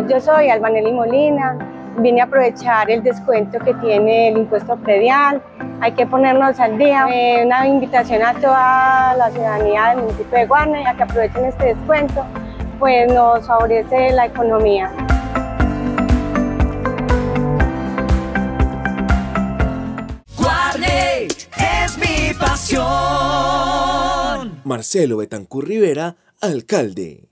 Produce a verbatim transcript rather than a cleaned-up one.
Yo soy Albanelli Molina, vine a aprovechar el descuento que tiene el impuesto predial, hay que ponernos al día. Eh, una invitación a toda la ciudadanía del municipio de Guarne a que aprovechen este descuento, pues nos favorece la economía. Guarne es mi pasión. Marcelo Betancur Rivera, alcalde.